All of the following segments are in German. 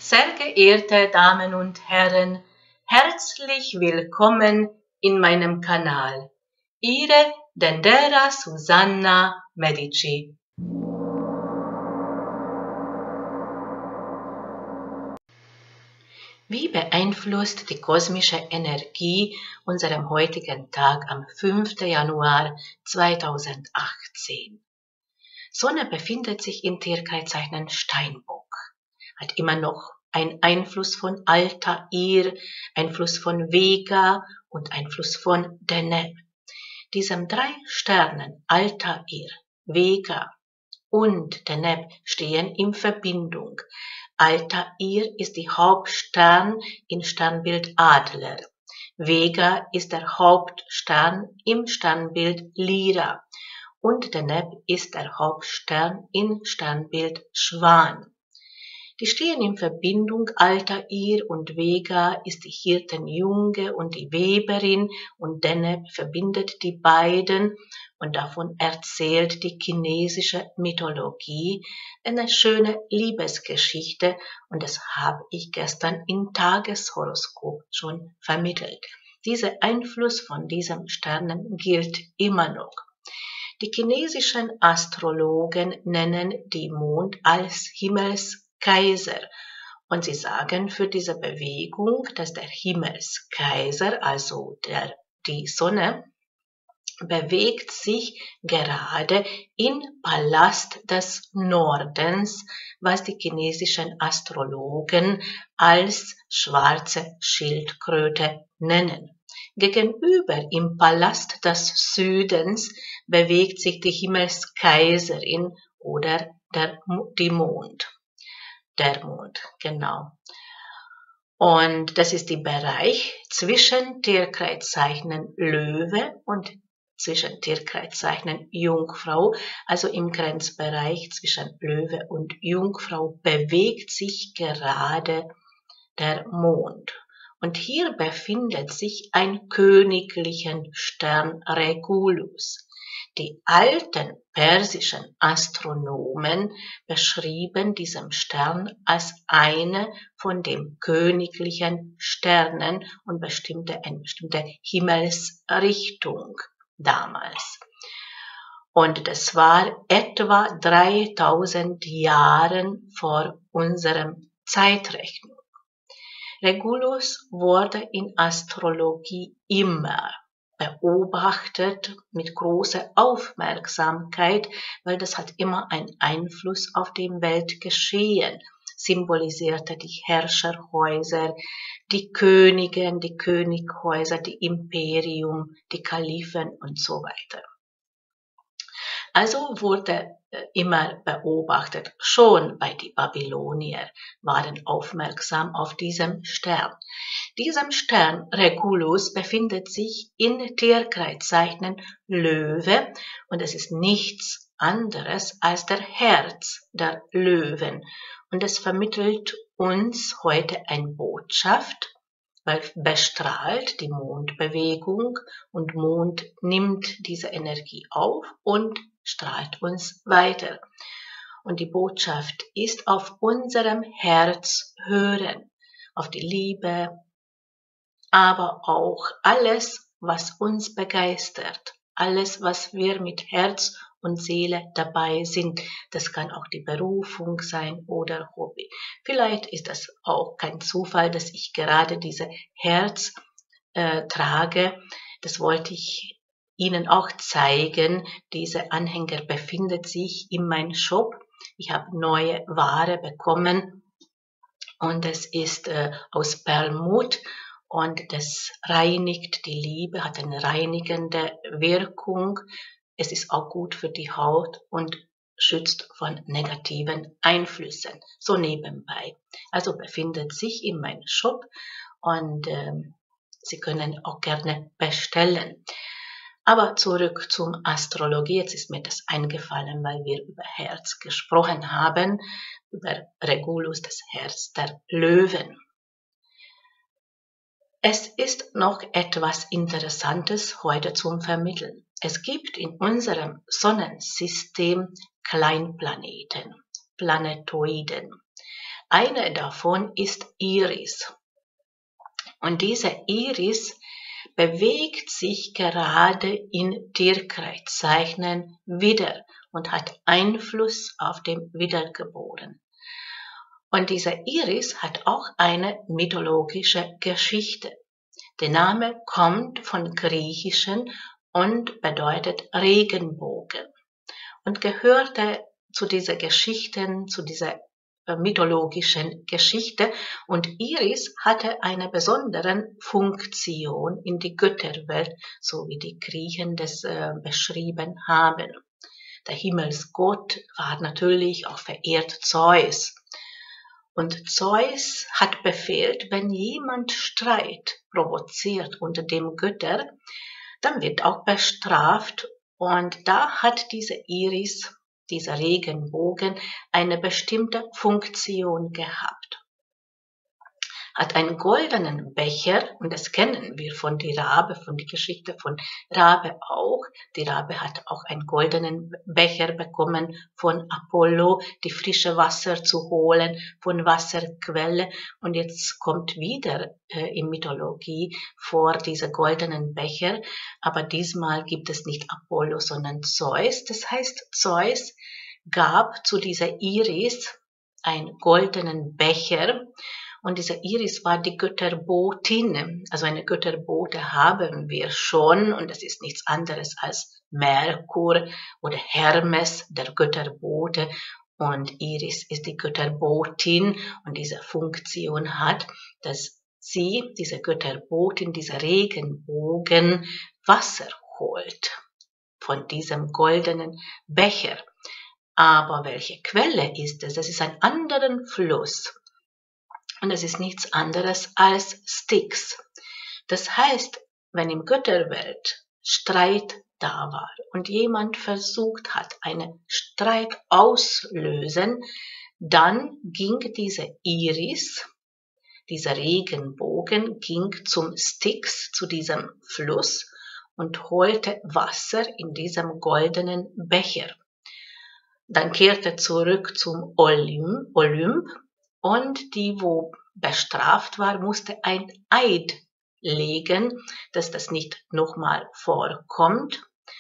Sehr geehrte Damen und Herren, herzlich willkommen in meinem Kanal. Ihre Dendera Susanna Medici. Wie beeinflusst die kosmische Energie unseren heutigen Tag am 5. Januar 2018? Sonne befindet sich im Tierkreiszeichen Steinbock, hat immer noch einen Einfluss von Altair, Einfluss von Vega und Einfluss von Deneb. Diesen 3 Sternen, Altair, Vega und Deneb, stehen in Verbindung. Altair ist die Hauptstern im Sternbild Adler. Vega ist der Hauptstern im Sternbild Lyra. Und Deneb ist der Hauptstern im Sternbild Schwan. Die stehen in Verbindung. Altair und Vega ist die Hirtenjunge und die Weberin und Deneb verbindet die beiden und davon erzählt die chinesische Mythologie eine schöne Liebesgeschichte und das habe ich gestern im Tageshoroskop schon vermittelt. Dieser Einfluss von diesen Sternen gilt immer noch. Die chinesischen Astrologen nennen die Mond als Himmelskaiser und sie sagen für diese Bewegung, dass der Himmelskaiser, also die Sonne, bewegt sich gerade im Palast des Nordens, was die chinesischen Astrologen als schwarze Schildkröte nennen. Gegenüber im Palast des Südens bewegt sich die Himmelskaiserin oder der Mond, genau. Und das ist der Bereich zwischen Tierkreiszeichen Löwe und zwischen Tierkreiszeichen Jungfrau, also im Grenzbereich zwischen Löwe und Jungfrau bewegt sich gerade der Mond. Und hier befindet sich ein königlicher Stern Regulus. Die alten persischen Astronomen beschrieben diesen Stern als eine von den königlichen Sternen und eine bestimmte Himmelsrichtung damals. Und das war etwa 3000 Jahren vor unserem Zeitrechnung. Regulus wurde in Astrologie immer beobachtet mit großer Aufmerksamkeit, weil das hat immer einen Einfluss auf dem Weltgeschehen, symbolisierte die Herrscherhäuser, die Königen, die Könighäuser, die Imperium, die Kalifen und so weiter. Also wurde immer beobachtet, schon bei den Babylonier waren aufmerksam auf diesen Stern. Diesem Stern Regulus befindet sich in Tierkreiszeichen Löwe und es ist nichts anderes als der Herz der Löwen. Und es vermittelt uns heute eine Botschaft, weil bestrahlt die Mondbewegung und Mond nimmt diese Energie auf und strahlt uns weiter. Und die Botschaft ist auf unserem Herz hören, auf die Liebe, aber auch alles, was uns begeistert, alles, was wir mit Herz und Seele dabei sind. Das kann auch die Berufung sein oder Hobby. Vielleicht ist das auch kein Zufall, dass ich gerade diese Herz trage. Das wollte ich Ihnen auch zeigen. Diese Anhänger befindet sich in meinem Shop. Ich habe neue Ware bekommen und es ist aus Perlmutt. Und das reinigt die Liebe, hat eine reinigende Wirkung. Es ist auch gut für die Haut und schützt von negativen Einflüssen. So nebenbei. Also befindet sich in meinem Shop und Sie können auch gerne bestellen. Aber zurück zum Astrologie. Jetzt ist mir das eingefallen, weil wir über Herz gesprochen haben, über Regulus, das Herz der Löwen. Es ist noch etwas Interessantes heute zum Vermitteln. Es gibt in unserem Sonnensystem Kleinplaneten, Planetoiden. Eine davon ist Iris. Und diese Iris bewegt sich gerade in Tierkreiszeichen Widder und hat Einfluss auf den Wiedergeborenen. Und diese Iris hat auch eine mythologische Geschichte. Der Name kommt von Griechischen und bedeutet Regenbogen und gehörte zu dieser Geschichten, zu dieser mythologischen Geschichte. Und Iris hatte eine besondere Funktion in die Götterwelt, so wie die Griechen das beschrieben haben. Der Himmelsgott war natürlich auch verehrt Zeus. Und Zeus hat befehlt, wenn jemand Streit provoziert unter dem Götter, dann wird auch bestraft. Und da hat diese Iris, dieser Regenbogen, eine bestimmte Funktion gehabt. Hat einen goldenen Becher, und das kennen wir von der Rabe, von der Geschichte von Rabe auch. Die Rabe hat auch einen goldenen Becher bekommen von Apollo, die frische Wasser zu holen von Wasserquelle. Und jetzt kommt wieder in Mythologie vor dieser goldenen Becher, aber diesmal gibt es nicht Apollo, sondern Zeus. Das heißt, Zeus gab zu dieser Iris einen goldenen Becher. Und diese Iris war die Götterbotin. Also eine Götterbote haben wir schon. Und das ist nichts anderes als Merkur oder Hermes, der Götterbote. Und Iris ist die Götterbotin. Und diese Funktion hat, dass sie, diese Götterbotin, dieser Regenbogen, Wasser holt von diesem goldenen Becher. Aber welche Quelle ist es? Das ist ein anderer Fluss. Und es ist nichts anderes als Styx. Das heißt, wenn im Götterwelt Streit da war und jemand versucht hat, einen Streit auslösen, dann ging diese Iris, dieser Regenbogen, ging zum Styx, zu diesem Fluss und holte Wasser in diesem goldenen Becher. Dann kehrte zurück zum Olymp. Und die, wo bestraft war, musste ein Eid legen, dass das nicht nochmal vorkommt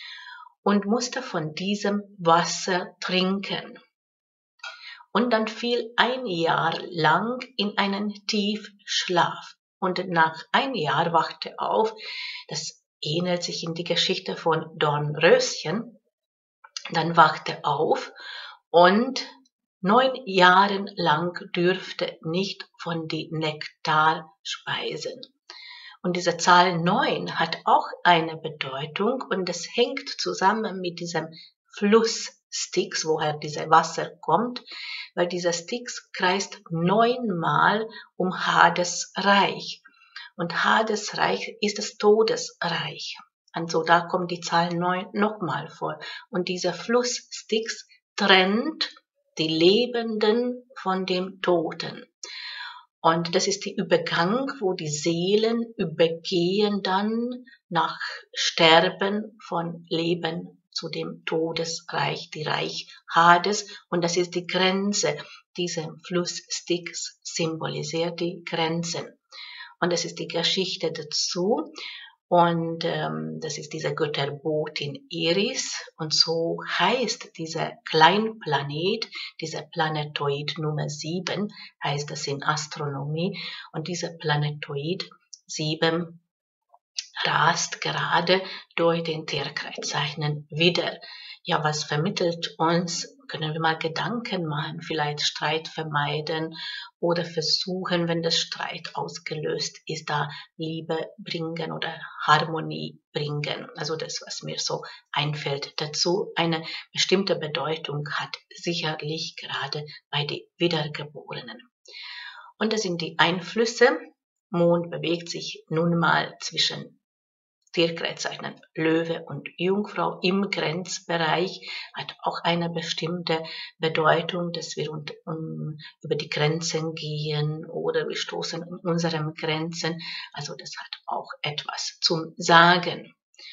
und musste von diesem Wasser trinken. Und dann fiel ein Jahr lang in einen Tiefschlaf. Und nach einem Jahr wachte er auf. Das ähnelt sich in die Geschichte von Dornröschen. Dann wachte er auf und 9 Jahre lang dürfte nicht von die Nektar speisen. Und diese Zahl 9 hat auch eine Bedeutung und es hängt zusammen mit diesem Fluss Styx, woher dieses Wasser kommt, weil dieser Styx kreist 9-mal um Hades Reich. Und Hades Reich ist das Todesreich. Und so da kommt die Zahl 9 nochmal vor. Und dieser Fluss Styx trennt die Lebenden von dem Toten. Und das ist der Übergang, wo die Seelen übergehen dann nach Sterben von Leben zu dem Todesreich, die Reich Hades. Und das ist die Grenze. Dieser Fluss Styx symbolisiert die Grenzen. Und das ist die Geschichte dazu. Und das ist diese Götterbotin Iris. Und so heißt dieser Kleinplanet, dieser Planetoid Nummer 7, heißt das in Astronomie. Und dieser Planetoid 7 rast gerade durch den Tierkreiszeichen Widder. Ja, was vermittelt uns? Können wir mal Gedanken machen, vielleicht Streit vermeiden oder versuchen, wenn das Streit ausgelöst ist, da Liebe bringen oder Harmonie bringen. Also das, was mir so einfällt dazu. Eine bestimmte Bedeutung hat sicherlich gerade bei den Wiedergeborenen. Und das sind die Einflüsse. Mond bewegt sich nun mal zwischen Tierkreiszeichen Löwe und Jungfrau im Grenzbereich, hat auch eine bestimmte Bedeutung, dass wir über die Grenzen gehen oder wir stoßen an unseren Grenzen. Also das hat auch etwas zum Sagen.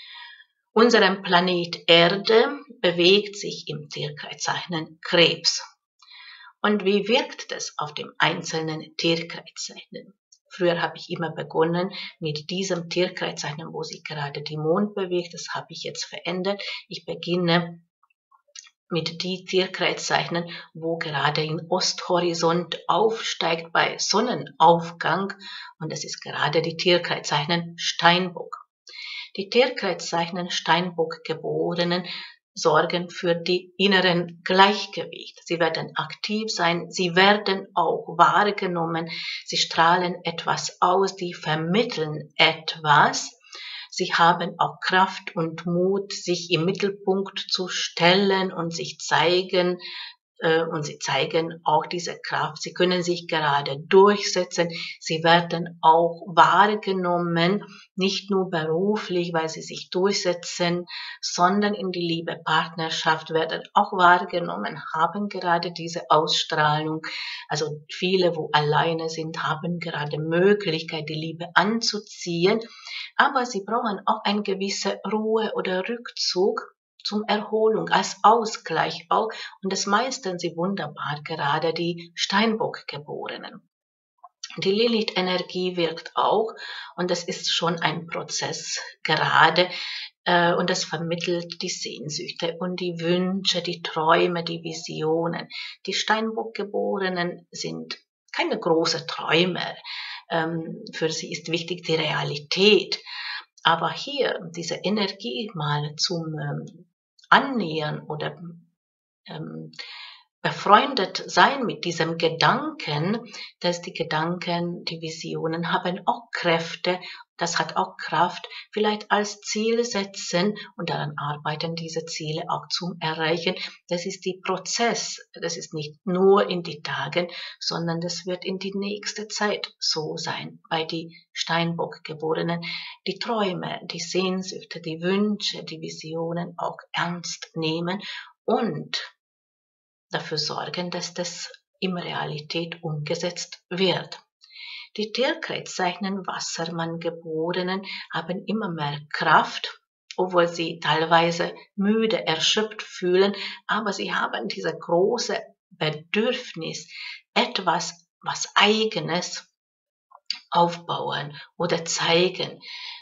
Unser Planet Erde bewegt sich im Tierkreiszeichen Krebs. Und wie wirkt das auf dem einzelnen Tierkreiszeichen? Früher habe ich immer begonnen mit diesem Tierkreiszeichen, wo sich gerade die Mond bewegt. Das habe ich jetzt verändert. Ich beginne mit die Tierkreiszeichen, wo gerade im Osthorizont aufsteigt bei Sonnenaufgang. Und das ist gerade die Tierkreiszeichen Steinbock. Die Tierkreiszeichen Steinbock Geborenen sorgen für die inneren Gleichgewicht. Sie werden aktiv sein, sie werden auch wahrgenommen, sie strahlen etwas aus, die vermitteln etwas. Sie haben auch Kraft und Mut, sich im Mittelpunkt zu stellen und sich zeigen, und sie zeigen auch diese Kraft. Sie können sich gerade durchsetzen. Sie werden auch wahrgenommen, nicht nur beruflich, weil sie sich durchsetzen, sondern in die Liebe, Partnerschaft werden auch wahrgenommen, haben gerade diese Ausstrahlung. Also viele, wo alleine sind, haben gerade Möglichkeit, die Liebe anzuziehen, aber sie brauchen auch eine gewisse Ruhe oder Rückzug zum Erholung, als Ausgleich auch. Und das meistern sie wunderbar, gerade die Steinbock-Geborenen. Die Lilith-Energie wirkt auch und das ist schon ein Prozess gerade und das vermittelt die Sehnsüchte und die Wünsche, die Träume, die Visionen. Die Steinbock-Geborenen sind keine großen Träumer. Für sie ist wichtig die Realität. Aber hier diese Energie mal zum annähern oder befreundet sein mit diesem Gedanken, dass die Gedanken, die Visionen haben auch Kräfte, das hat auch Kraft, vielleicht als Ziel setzen und daran arbeiten, diese Ziele auch zum Erreichen. Das ist der Prozess, das ist nicht nur in die Tagen, sondern das wird in die nächste Zeit so sein. Bei die Steinbock-Geborenen, die Träume, die Sehnsüchte, die Wünsche, die Visionen auch ernst nehmen und dafür sorgen, dass das in Realität umgesetzt wird. Die Tierkreiszeichen Wassermann-Geborenen haben immer mehr Kraft, obwohl sie teilweise müde, erschöpft fühlen, aber sie haben dieses große Bedürfnis, etwas, was Eigenes aufbauen oder zeigen.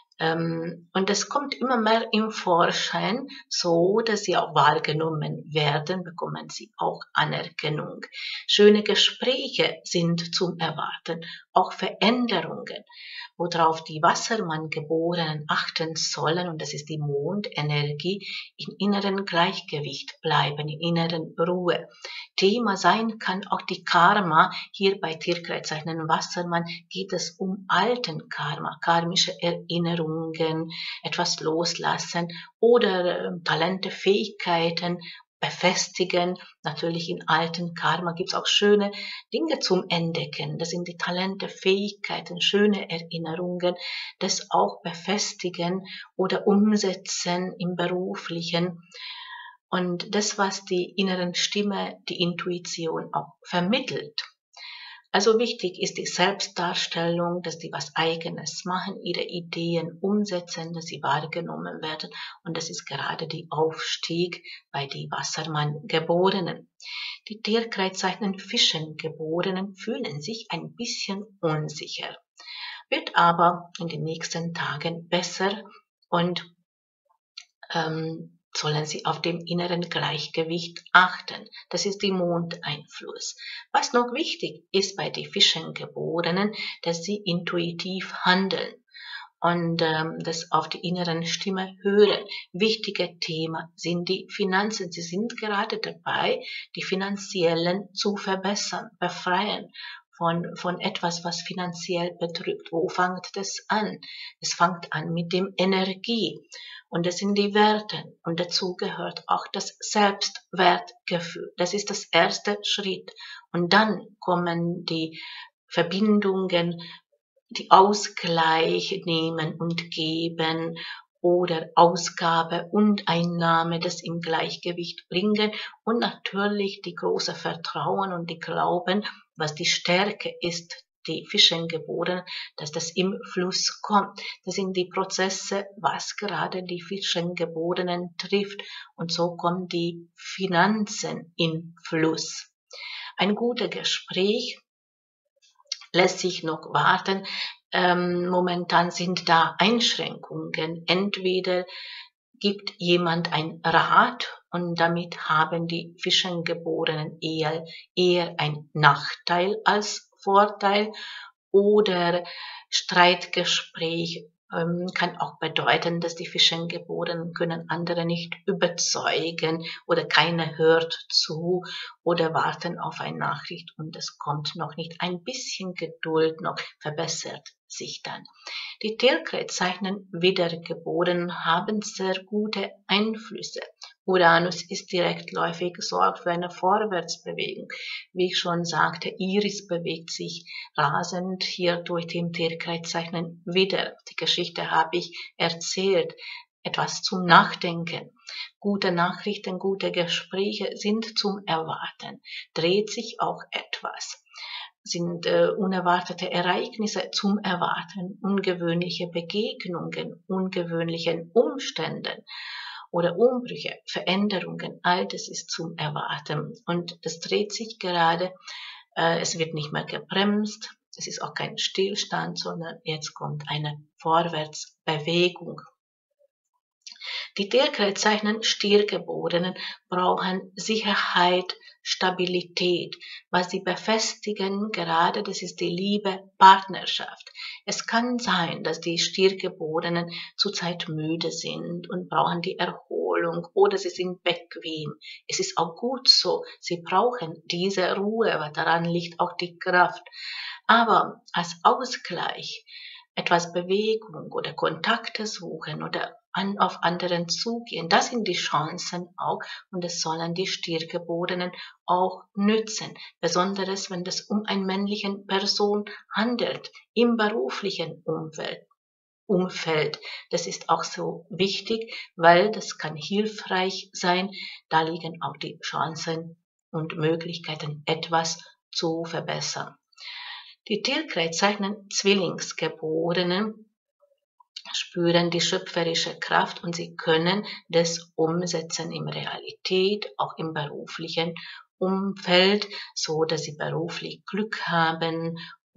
Und es kommt immer mehr im Vorschein, so dass sie auch wahrgenommen werden, bekommen sie auch Anerkennung. Schöne Gespräche sind zum Erwarten, auch Veränderungen, worauf die Wassermann-Geborenen achten sollen, und das ist die Mondenergie, in inneren Gleichgewicht bleiben, in inneren Ruhe. Thema sein kann auch die Karma. Hier bei Tierkreiszeichen Wassermann geht es um alten Karma, karmische Erinnerungen, etwas loslassen oder Talente, Fähigkeiten befestigen. Natürlich in alten Karma gibt es auch schöne Dinge zum Entdecken. Das sind die Talente, Fähigkeiten, schöne Erinnerungen, das auch befestigen oder umsetzen im Beruflichen. Und das, was die inneren Stimme, die Intuition auch vermittelt. Also wichtig ist die Selbstdarstellung, dass die was Eigenes machen, ihre Ideen umsetzen, dass sie wahrgenommen werden. Und das ist gerade der Aufstieg bei die Wassermann-Geborenen. Die Tierkreiszeichen Fischen-Geborenen fühlen sich ein bisschen unsicher, wird aber in den nächsten Tagen besser und sollen sie auf dem inneren Gleichgewicht achten. Das ist die Mondeinfluss. Was noch wichtig ist bei den Fischengeborenen, dass sie intuitiv handeln und das auf die inneren Stimme hören. Wichtige Thema sind die Finanzen. Sie sind gerade dabei, die finanziellen zu verbessern, befreien von etwas, was finanziell bedrückt. Wo fängt das an? Es fängt an mit dem Energie. Und das sind die Werte. Und dazu gehört auch das Selbstwertgefühl. Das ist das erste Schritt. Und dann kommen die Verbindungen, die Ausgleich nehmen und geben oder Ausgabe und Einnahme, das im Gleichgewicht bringen und natürlich die große Vertrauen und die Glauben, was die Stärke ist, die Fischengeborenen, dass das im Fluss kommt. Das sind die Prozesse, was gerade die Fischengeborenen trifft und so kommen die Finanzen in Fluss. Ein gutes Gespräch lässt sich noch warten. Momentan sind da Einschränkungen. Entweder gibt jemand einen Rat und damit haben die Fischengeborenen eher einen Nachteil als Vorteil, oder Streitgespräch kann auch bedeuten, dass die Fischengeborenen können andere nicht überzeugen oder keiner hört zu oder warten auf eine Nachricht und es kommt noch nicht. Ein bisschen Geduld noch verbessert sich dann. Die Tierkreiszeichen Wiedergeborenen haben sehr gute Einflüsse. Uranus ist direktläufig, sorgt für eine Vorwärtsbewegung. Wie ich schon sagte, Iris bewegt sich rasend hier durch den Tierkreiszeichen Widder. Die Geschichte habe ich erzählt. Etwas zum Nachdenken. Gute Nachrichten, gute Gespräche sind zum Erwarten. Dreht sich auch etwas. Sind unerwartete Ereignisse zum Erwarten, ungewöhnliche Begegnungen, ungewöhnlichen Umständen oder Umbrüche, Veränderungen, all das ist zum Erwarten. Und das dreht sich gerade, es wird nicht mehr gebremst, es ist auch kein Stillstand, sondern jetzt kommt eine Vorwärtsbewegung. Die Tierkreiszeichen Stiergeborenen brauchen Sicherheit, Stabilität, was sie befestigen, gerade das ist die Liebe, Partnerschaft. Es kann sein, dass die Stiergeborenen zurzeit müde sind und brauchen die Erholung oder sie sind bequem. Es ist auch gut so, sie brauchen diese Ruhe, weil daran liegt auch die Kraft. Aber als Ausgleich etwas Bewegung oder Kontakte suchen oder auf anderen zugehen. Das sind die Chancen auch und das sollen die Stiergeborenen auch nützen. Besonders wenn es um eine männliche Person handelt, im beruflichen Umfeld. Das ist auch so wichtig, weil das kann hilfreich sein. Da liegen auch die Chancen und Möglichkeiten, etwas zu verbessern. Die Tierkreiszeichen Zwillingsgeborenen spüren die schöpferische Kraft und sie können das umsetzen in Realität, auch im beruflichen Umfeld, so dass sie beruflich Glück haben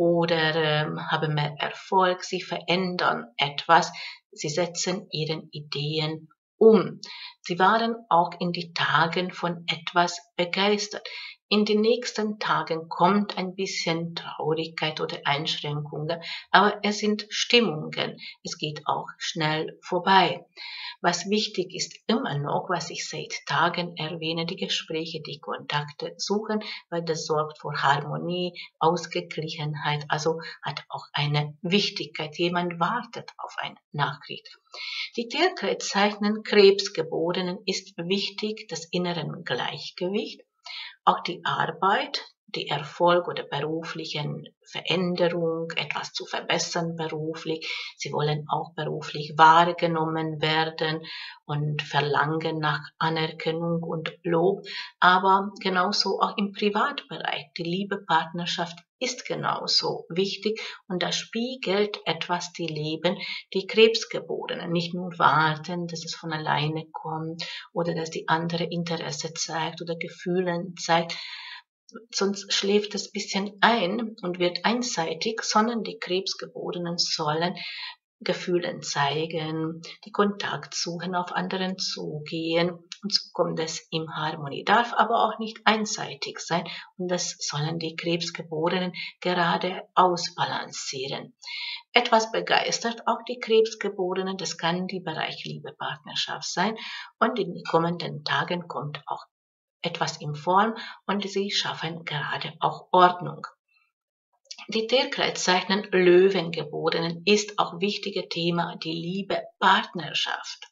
oder haben mehr Erfolg. Sie verändern etwas, sie setzen ihre Ideen um. Sie waren auch in die Tagen von etwas begeistert. In den nächsten Tagen kommt ein bisschen Traurigkeit oder Einschränkungen, aber es sind Stimmungen. Es geht auch schnell vorbei. Was wichtig ist immer noch, was ich seit Tagen erwähne, die Gespräche, die Kontakte suchen, weil das sorgt für Harmonie, Ausgeglichenheit, also hat auch eine Wichtigkeit. Jemand wartet auf eine Nachricht. Die Tierkreiszeichen Krebsgeborenen ist wichtig, das inneren Gleichgewicht. Auch die Arbeit, die Erfolg oder beruflichen Veränderung, etwas zu verbessern beruflich. Sie wollen auch beruflich wahrgenommen werden und verlangen nach Anerkennung und Lob. Aber genauso auch im Privatbereich. Die Liebe, Partnerschaft ist genauso wichtig und da spiegelt etwas die Leben, die Krebsgeborenen. Nicht nur warten, dass es von alleine kommt oder dass die andere Interesse zeigt oder Gefühle zeigt, sonst schläft es ein bisschen ein und wird einseitig, sondern die Krebsgeborenen sollen Gefühle zeigen, die Kontakt suchen, auf anderen zugehen und so kommt es in Harmonie. Darf aber auch nicht einseitig sein und das sollen die Krebsgeborenen gerade ausbalancieren. Etwas begeistert auch die Krebsgeborenen, das kann die Bereich Liebe, Partnerschaft sein und in den kommenden Tagen kommt auch etwas in Form und sie schaffen gerade auch Ordnung. Die Tierkreiszeichen Löwengeborenen ist auch wichtige Thema die Liebe, Partnerschaft.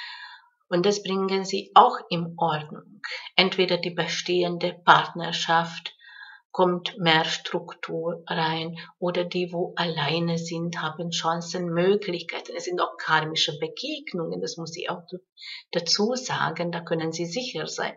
Und das bringen sie auch in Ordnung. Entweder die bestehende Partnerschaft kommt mehr Struktur rein oder die, wo alleine sind, haben Chancen, Möglichkeiten. Es sind auch karmische Begegnungen, das muss ich auch dazu sagen, da können Sie sicher sein.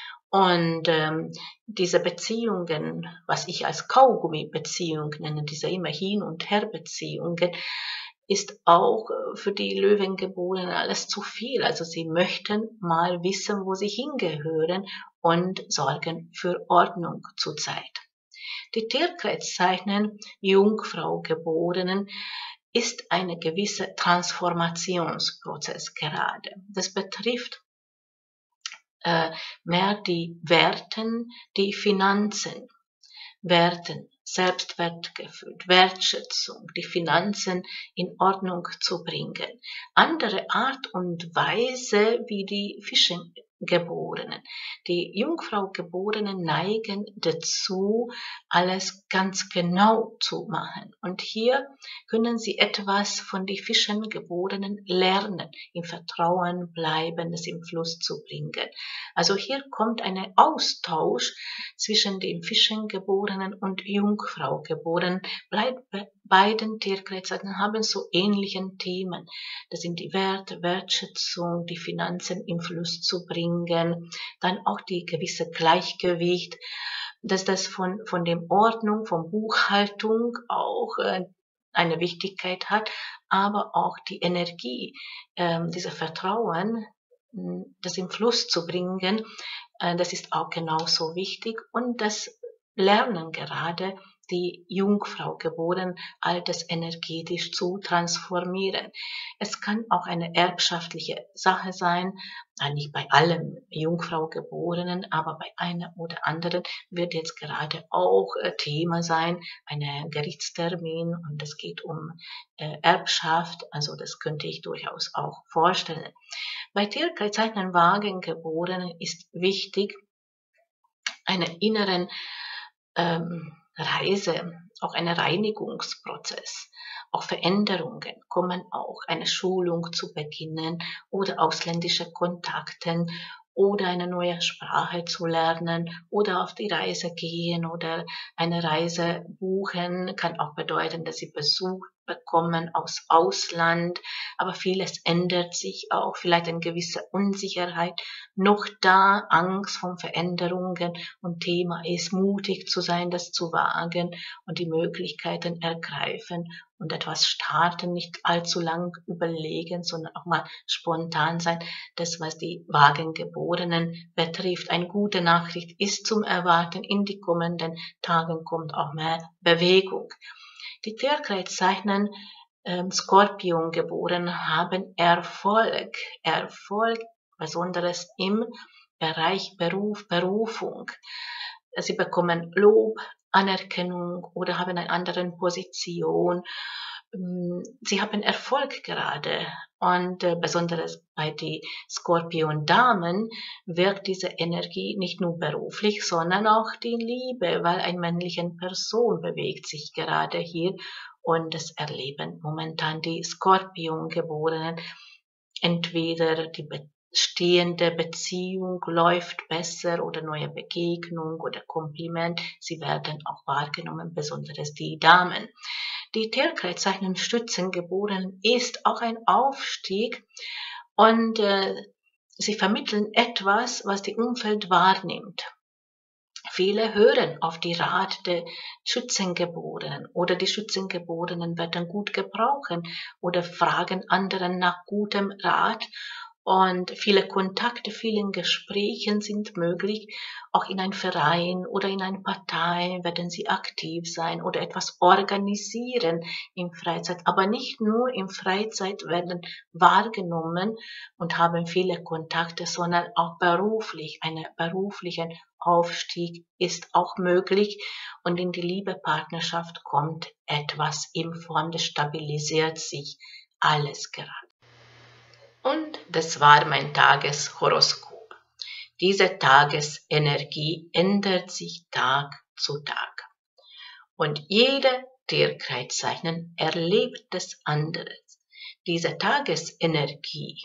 Und diese Beziehungen, was ich als Kaugummi-Beziehung nenne, diese immer Hin- und Her-Beziehungen, ist auch für die Löwengeborenen alles zu viel. Also sie möchten mal wissen, wo sie hingehören und sorgen für Ordnung zurzeit. Die Tierkreiszeichen Jungfrau Geborenen ist eine gewisse Transformationsprozess gerade. Das betrifft mehr die Werten, die Finanzen, Werten, Selbstwertgefühl, Wertschätzung, die Finanzen in Ordnung zu bringen. Andere Art und Weise wie die Fischengeborenen. Die Jungfraugeborenen neigen dazu, alles ganz genau zu machen. Und hier können sie etwas von den Fischengeborenen lernen, im Vertrauen bleiben, es im Fluss zu bringen. Also hier kommt ein Austausch zwischen den Fischengeborenen und Jungfraugeborenen. Beiden Tierkreiszeichen haben so ähnliche Themen. Das sind die Werte, Wertschätzung, die Finanzen im Fluss zu bringen, dann auch die gewisse Gleichgewicht, dass das von dem Ordnung, von Buchhaltung auch eine Wichtigkeit hat, aber auch die Energie, dieser Vertrauen, das im Fluss zu bringen, das ist auch genauso wichtig und das lernen gerade die Jungfrau geboren, all das energetisch zu transformieren. Es kann auch eine erbschaftliche Sache sein, nicht bei allen Jungfrau Geborenen, aber bei einer oder anderen wird jetzt gerade auch Thema sein, ein Gerichtstermin und es geht um Erbschaft, also das könnte ich durchaus auch vorstellen. Bei Tierkreiszeichen Wagengeborenen ist wichtig, einen inneren Reise, auch ein Reinigungsprozess, auch Veränderungen kommen auch, eine Schulung zu beginnen oder ausländische Kontakte oder eine neue Sprache zu lernen oder auf die Reise gehen oder eine Reise buchen, kann auch bedeuten, dass sie Besuch bekommen aus Ausland, aber vieles ändert sich auch, vielleicht eine gewisse Unsicherheit noch da, Angst vor Veränderungen und Thema ist, mutig zu sein, das zu wagen und die Möglichkeiten ergreifen und etwas starten, nicht allzu lang überlegen, sondern auch mal spontan sein. Das, was die Wagengeborenen betrifft, eine gute Nachricht ist zum Erwarten, in die kommenden Tagen kommt auch mehr Bewegung. Die Tierkreiszeichen Skorpion geboren haben Erfolg, besonders im Bereich Berufung. Sie bekommen Lob, Anerkennung oder haben eine andere Position. Sie haben Erfolg gerade und besonders bei den Skorpion-Damen wirkt diese Energie nicht nur beruflich, sondern auch die Liebe, weil eine männliche Person bewegt sich gerade hier und das erleben momentan die Skorpion-Geborenen. Entweder die bestehende Beziehung läuft besser oder neue Begegnung oder Kompliment, sie werden auch wahrgenommen, besonders die Damen. Die Tierkreiszeichen Schützengeboren ist auch ein Aufstieg und sie vermitteln etwas, was die Umwelt wahrnimmt. Viele hören auf die Rat der Schützengeborenen oder die Schützengeborenen werden gut gebrauchen oder fragen anderen nach gutem Rat und viele Kontakte, vielen Gesprächen sind möglich. Auch in einem Verein oder in einer Partei werden sie aktiv sein oder etwas organisieren in Freizeit. Aber nicht nur in Freizeit werden wahrgenommen und haben viele Kontakte, sondern auch beruflich. Einen beruflichen Aufstieg ist auch möglich und in die Liebepartnerschaft kommt etwas in Form, das stabilisiert sich alles gerade. Und das war mein Tageshoroskop. Diese Tagesenergie ändert sich Tag zu Tag. Und jede Tierkreiszeichen erlebt das andere. Diese Tagesenergie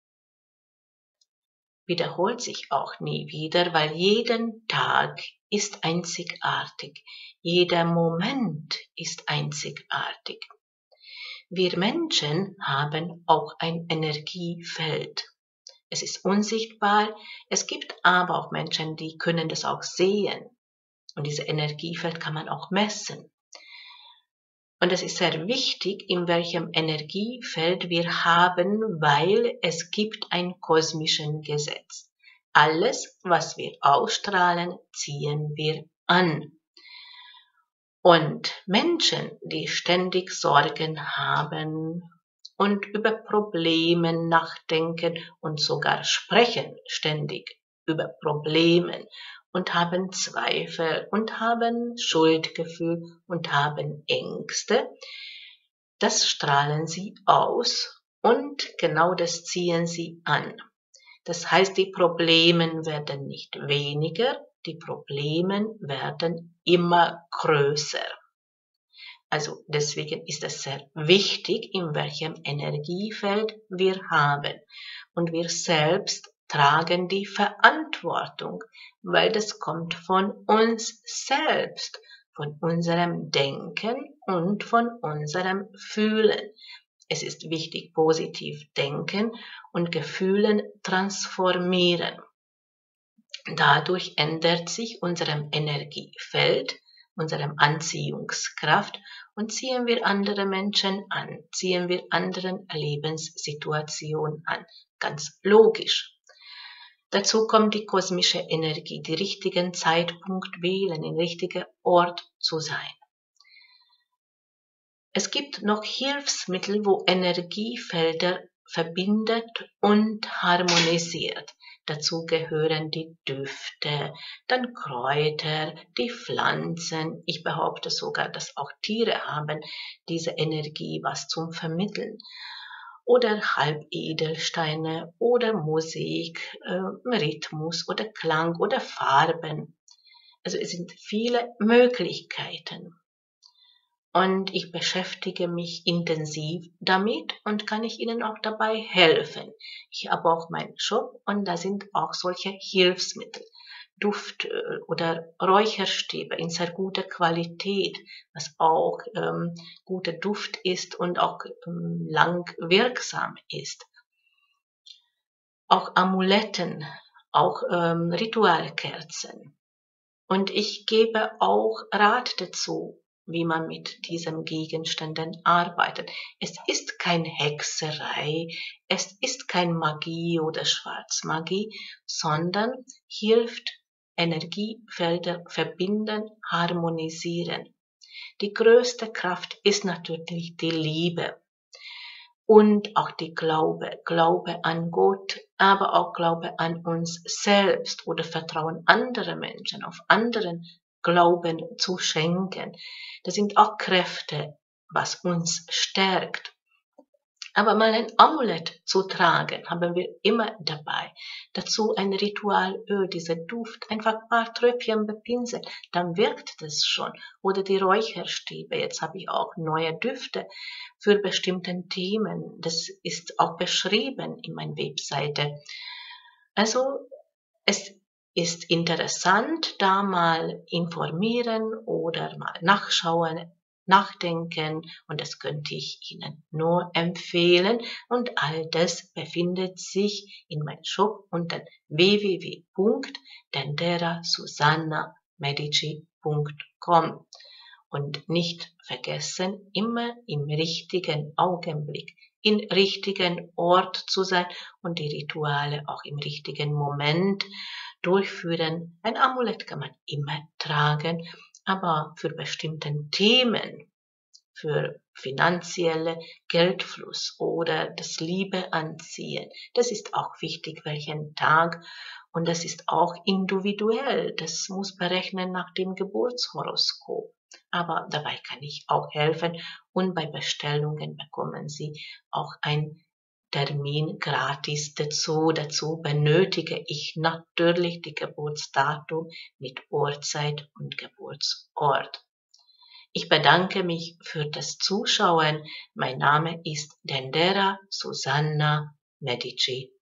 wiederholt sich auch nie wieder, weil jeden Tag ist einzigartig. Jeder Moment ist einzigartig. Wir Menschen haben auch ein Energiefeld. Es ist unsichtbar, es gibt aber auch Menschen, die können das auch sehen. Und dieses Energiefeld kann man auch messen. Und es ist sehr wichtig, in welchem Energiefeld wir haben, weil es gibt ein kosmisches Gesetz. Alles, was wir ausstrahlen, ziehen wir an. Und Menschen, die ständig Sorgen haben und über Probleme nachdenken und sogar sprechen ständig über Probleme und haben Zweifel und haben Schuldgefühl und haben Ängste, das strahlen sie aus und genau das ziehen sie an. Das heißt, die Probleme werden nicht weniger, die Probleme werden immer größer. Also deswegen ist es sehr wichtig, in welchem Energiefeld wir haben. Und wir selbst tragen die Verantwortung, weil das kommt von uns selbst, von unserem Denken und von unserem Fühlen. Es ist wichtig, positiv denken und Gefühlen transformieren. Dadurch ändert sich unserem Energiefeld, unserem Anziehungskraft und ziehen wir andere Menschen an, ziehen wir anderen Lebenssituationen an. Ganz logisch. Dazu kommt die kosmische Energie, die richtigen Zeitpunkt wählen, im richtigen Ort zu sein. Es gibt noch Hilfsmittel, wo Energiefelder verbindet und harmonisiert. Dazu gehören die Düfte, dann Kräuter, die Pflanzen. Ich behaupte sogar, dass auch Tiere haben diese Energie, was zum Vermitteln. Oder Halbedelsteine oder Musik, Rhythmus oder Klang oder Farben. Also es sind viele Möglichkeiten. Und ich beschäftige mich intensiv damit und kann ich Ihnen auch dabei helfen. Ich habe auch meinen Shop und da sind auch solche Hilfsmittel. Duftöl oder Räucherstäbe in sehr guter Qualität, was auch guter Duft ist und auch lang wirksam ist. Auch Amuletten, auch Ritualkerzen. Und ich gebe auch Rat dazu, wie man mit diesen Gegenständen arbeitet. Es ist keine Hexerei, es ist keine Magie oder Schwarzmagie, sondern hilft Energiefelder verbinden, harmonisieren. Die größte Kraft ist natürlich die Liebe und auch die Glaube an Gott, aber auch Glaube an uns selbst oder Vertrauen anderer Menschen, auf anderen Glauben zu schenken. Das sind auch Kräfte, was uns stärkt. Aber mal ein Amulett zu tragen, haben wir immer dabei. Dazu ein Ritualöl, dieser Duft, einfach ein paar Tröpfchen bepinseln, dann wirkt das schon. Oder die Räucherstäbe, jetzt habe ich auch neue Düfte für bestimmte Themen. Das ist auch beschrieben in meiner Webseite. Also es ist interessant, da mal informieren oder mal nachschauen, nachdenken und das könnte ich Ihnen nur empfehlen und all das befindet sich in meinem Shop unter www.denderasusanna.medici.com und nicht vergessen, immer im richtigen Augenblick, im richtigen Ort zu sein und die Rituale auch im richtigen Moment durchführen. Ein Amulett kann man immer tragen, aber für bestimmte Themen, für finanzielle Geldfluss oder das Liebe anziehen, das ist auch wichtig, welchen Tag und das ist auch individuell, das muss berechnen nach dem Geburtshoroskop. Aber dabei kann ich auch helfen und bei Bestellungen bekommen Sie auch ein Termin gratis dazu. Dazu benötige ich natürlich die Geburtsdatum mit Uhrzeit und Geburtsort. Ich bedanke mich für das Zuschauen. Mein Name ist Dendera Susanna Medici.